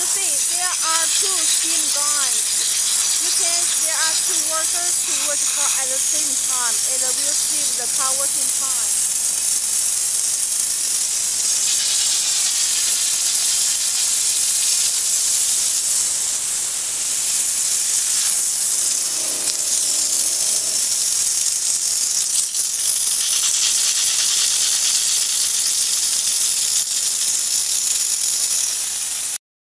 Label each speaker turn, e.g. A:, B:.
A: see, there are two steam guns. There are two workers who work the car at the same time. It will save the car working time.